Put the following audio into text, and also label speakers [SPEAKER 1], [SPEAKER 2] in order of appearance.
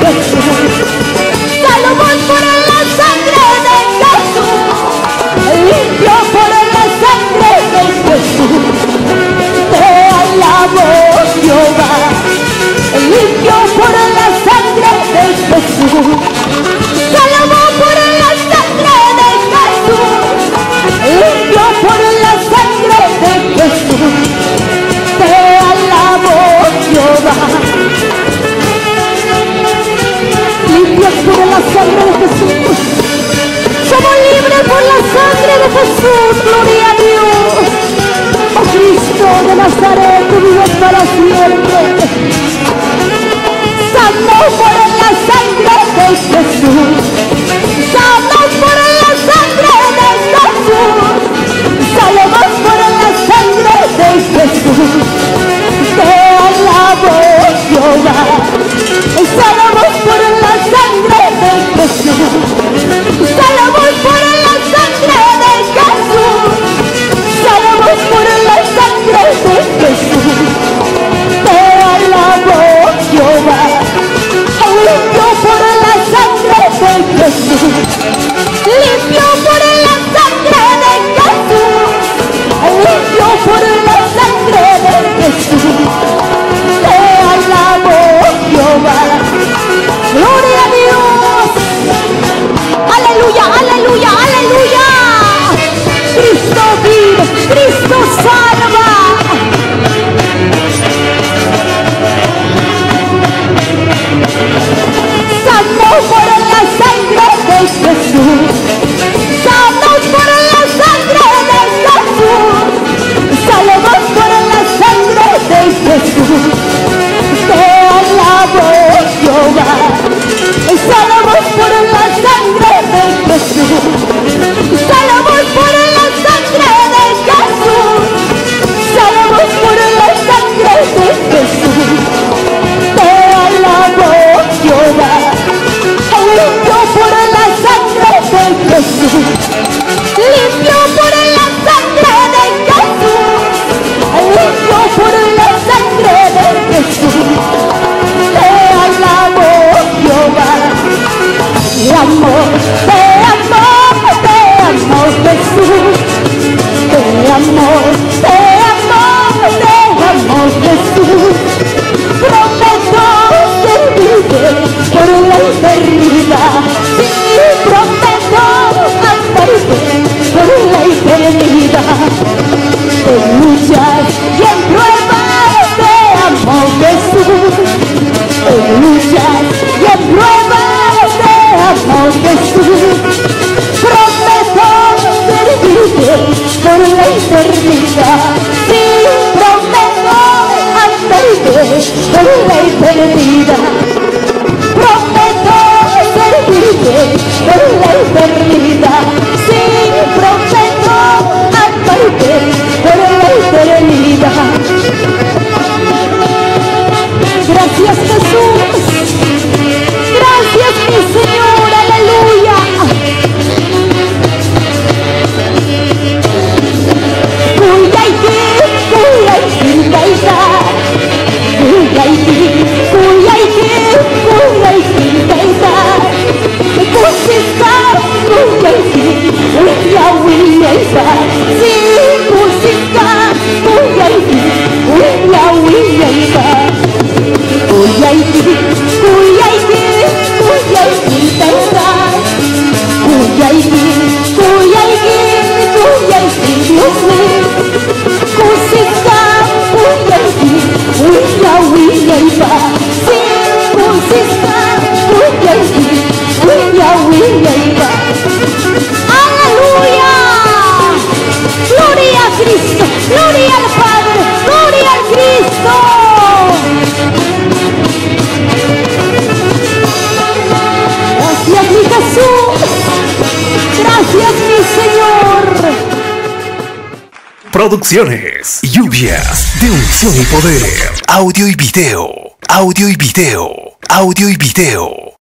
[SPEAKER 1] Jesús. Salvos por la sangre de Jesús. Limpio por la sangre de Jesús. Te alabo, Jehová. Limpio por la sangre de Jesús. Salvo por la sangre de Jesús. Limpio por la sangre de Jesús. Te alabo, Jehová. Limpios por la sangre de Jesús. Somos libres por la sangre de Jesús. Gloria a Dios. Oh Cristo de Nazaret, tú vives para siempre. Santos por la sangre de Jesús. Santos por la sangre de Jesús. Salvos por la sangre de Jesús. Te alabo, Jehová. Salvos por la sangre de Jesús. Salvos por la sangre de Jesús. Salvos por la sangre de Jesús. Te alabo, Jehová. Limpio por la sangre de Jesús. Limpio por la sangre de Jesús. Limpio por la sangre de Jesús. Te alabo, Jehová. Gloria a Dios. Aleluya, aleluya, aleluya. Cristo vive, Cristo salva. Santos por la sangre de Jesús. Santos por la sangre de Jesús. Salvos por la sangre de Jesús. Te alabo, Jehová. Salvos por la sangre de Jesús. Salvos por la sangre de Jesús. Salvos por la sangre de Jesús. Te alabo, Jehová. Limpio por la sangre de Jesús. Limpio por la sangre de Jesús. Limpio por la sangre de Jesús. Te alabo, Jehová. Te amo, te amo, te amo, Jesús. Te amo, te amo, te amo, Jesús. Prometo servirte por la eternidad. Sí, prometo amarte por la eternidad. En luchas y en pruebas te amo, Jesús. En luchas y en pruebas te amo, Jesús. Prometo servirte por la eternidad. Sí, prometo amarte por la eternidad. Prometo servirte por la eternidad. Sí, prometo amarte por la eternidad. Gracias, Jesús. Gracias, mi Señor. Aleluya. Aleluya. Gloria a Cristo, gloria al Padre, gloria al Cristo. Gracias, mi Jesús. Gracias, mi Señor.
[SPEAKER 2] Producciones, lluvias de unción y poder. Audio y video, audio y video, audio y video.